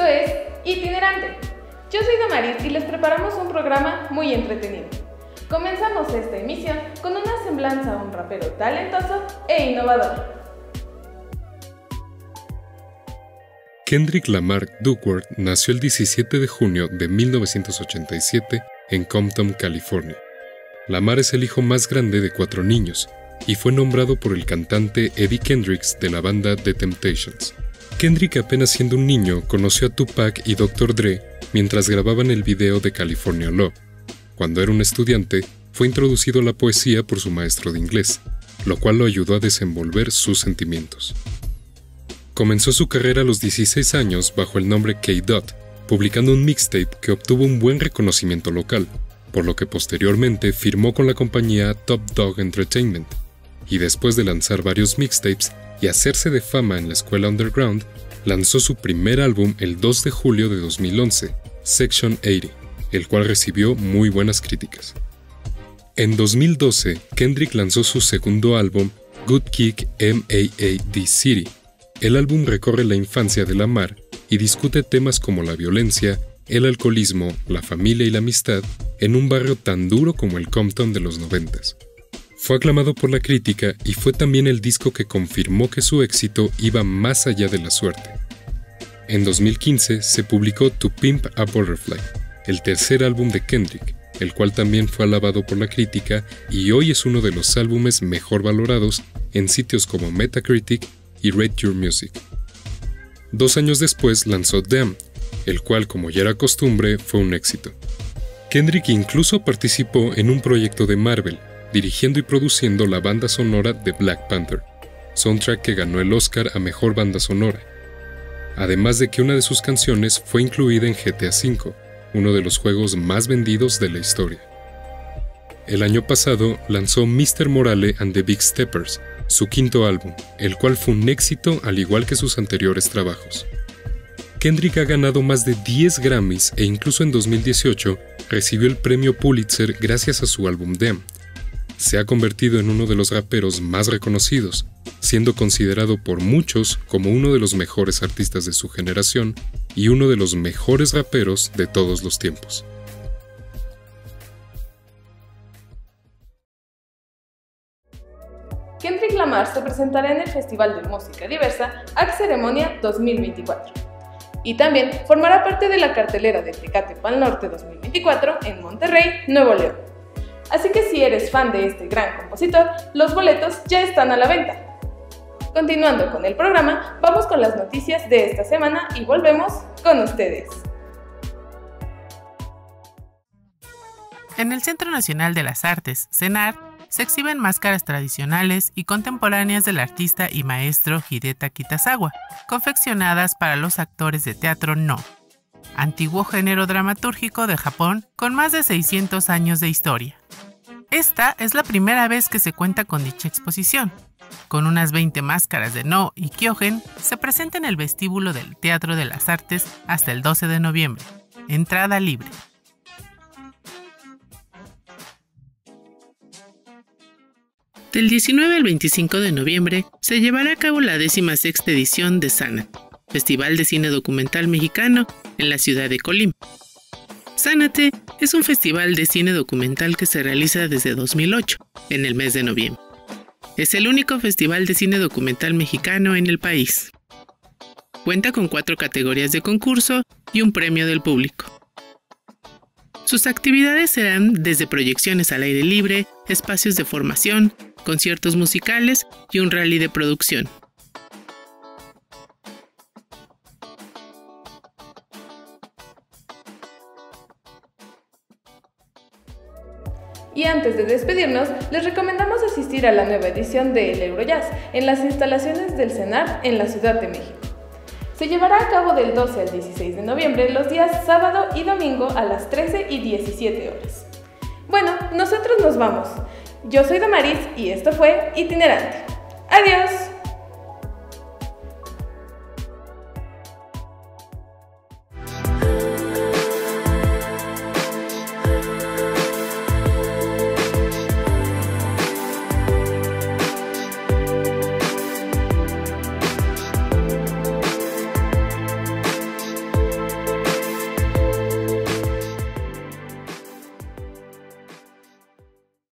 Esto es Itinerante. Yo soy Damaris y les preparamos un programa muy entretenido. Comenzamos esta emisión con una semblanza a un rapero talentoso e innovador. Kendrick Lamar Duckworth nació el 17 de junio de 1987 en Compton, California. Lamar es el hijo más grande de 4 niños y fue nombrado por el cantante Eddie Kendricks de la banda The Temptations. Kendrick, apenas siendo un niño, conoció a Tupac y Dr. Dre mientras grababan el video de California Love. Cuando era un estudiante, fue introducido a la poesía por su maestro de inglés, lo cual lo ayudó a desenvolver sus sentimientos. Comenzó su carrera a los 16 años bajo el nombre K-Dot, publicando un mixtape que obtuvo un buen reconocimiento local, por lo que posteriormente firmó con la compañía Top Dog Entertainment, y después de lanzar varios mixtapes y hacerse de fama en la escuela underground, lanzó su primer álbum el 2 de julio de 2011, Section 80, el cual recibió muy buenas críticas. En 2012, Kendrick lanzó su segundo álbum, Good Kick M.A.A.D. City. El álbum recorre la infancia de Lamar y discute temas como la violencia, el alcoholismo, la familia y la amistad en un barrio tan duro como el Compton de los 90s. Fue aclamado por la crítica y fue también el disco que confirmó que su éxito iba más allá de la suerte. En 2015 se publicó To Pimp a Butterfly, el tercer álbum de Kendrick, el cual también fue alabado por la crítica y hoy es uno de los álbumes mejor valorados en sitios como Metacritic y Rate Your Music. 2 años después lanzó Damn, el cual, como ya era costumbre, fue un éxito. Kendrick incluso participó en un proyecto de Marvel, dirigiendo y produciendo la banda sonora de Black Panther, soundtrack que ganó el Oscar a Mejor Banda Sonora, además de que una de sus canciones fue incluida en GTA V, uno de los juegos más vendidos de la historia. El año pasado lanzó Mr. Morale and the Big Steppers, su quinto álbum, el cual fue un éxito al igual que sus anteriores trabajos. Kendrick ha ganado más de 10 Grammys e incluso en 2018 recibió el premio Pulitzer gracias a su álbum Damn. Se ha convertido en uno de los raperos más reconocidos, siendo considerado por muchos como uno de los mejores artistas de su generación y uno de los mejores raperos de todos los tiempos. Kendrick Lamar se presentará en el Festival de Música Diversa AC Ceremonia 2024 y también formará parte de la cartelera de Tecate Pal Norte 2024 en Monterrey, Nuevo León. Así que si eres fan de este gran compositor, los boletos ya están a la venta. Continuando con el programa, vamos con las noticias de esta semana y volvemos con ustedes. En el Centro Nacional de las Artes, CENART, se exhiben máscaras tradicionales y contemporáneas del artista y maestro Hideta Kitazawa, confeccionadas para los actores de teatro No, antiguo género dramatúrgico de Japón con más de 600 años de historia. Esta es la primera vez que se cuenta con dicha exposición. Con unas 20 máscaras de No y Kyogen, se presenta en el vestíbulo del Teatro de las Artes hasta el 12 de noviembre. Entrada libre. Del 19 al 25 de noviembre se llevará a cabo la 16ª edición de Zánate, Festival de Cine Documental Mexicano en la ciudad de Colima. Zánate es un festival de cine documental que se realiza desde 2008, en el mes de noviembre. Es el único festival de cine documental mexicano en el país. Cuenta con 4 categorías de concurso y un premio del público. Sus actividades serán desde proyecciones al aire libre, espacios de formación, conciertos musicales y un rally de producción. Y antes de despedirnos, les recomendamos asistir a la nueva edición del Eurojazz en las instalaciones del CENART en la Ciudad de México. Se llevará a cabo del 12 al 16 de noviembre los días sábado y domingo a las 13 y 17 horas. Bueno, nosotros nos vamos. Yo soy Damaris y esto fue Itinerante. ¡Adiós!